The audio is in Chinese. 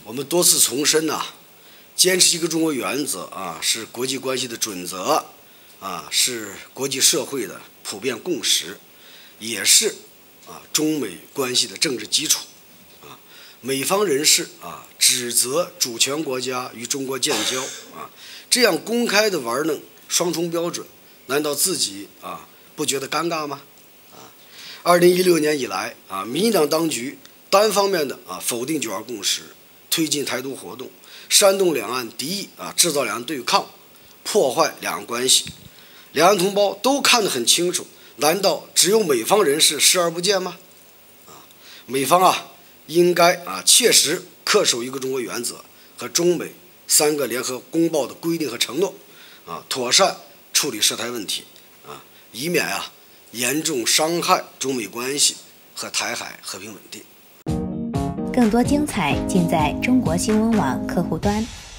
我们多次重申坚持一个中国原则是国际关系的准则是国际社会的普遍共识，也是中美关系的政治基础。美方人士指责主权国家与中国建交这样公开的玩弄双重标准，难道自己不觉得尴尬吗？2016年以来民进党当局单方面的否定九二共识，推进台独活动，煽动两岸敌意制造两岸对抗，破坏两岸关系，两岸同胞都看得很清楚，难道只有美方人士视而不见吗？美方应该切实恪守一个中国原则和中美3个联合公报的规定和承诺妥善处理涉台问题以免严重伤害中美关系和台海和平稳定。 更多精彩尽在中国新闻网客户端。